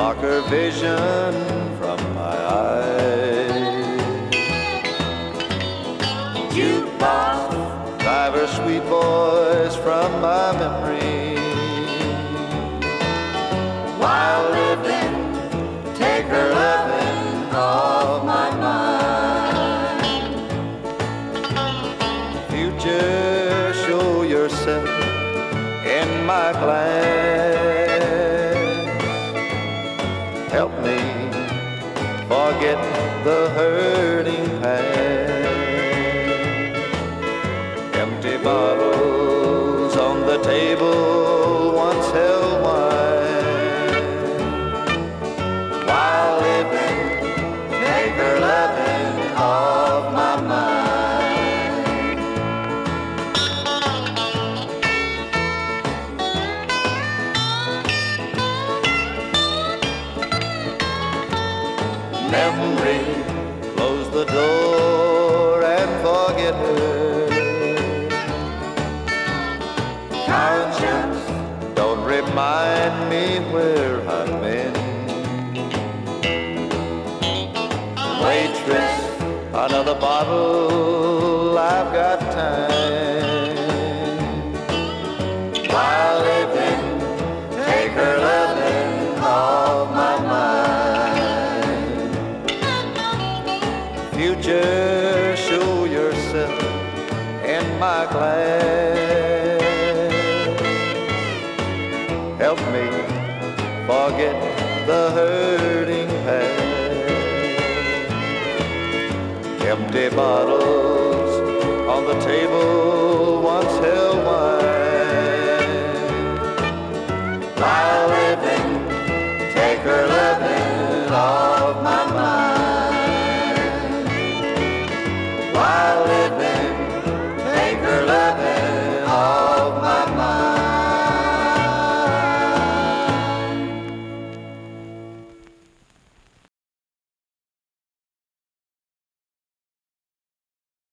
darker vision from my eyes. Jukebox, divers sweet voice from my memory. While living, take her loving off my mind. Future, show yourself in my glance. Help me forget the hurting past. Empty bottles on the table once held wine. While living, take her loving off my mind. Memory, close the door and forget her. Conscience, don't remind me where I've been. Waitress, another bottle, I've got time. While living, take her loving off my mind. Future, show yourself in my glass. Help me forget the hurting past. Empty bottles on the table once held wine. While living, take her loving off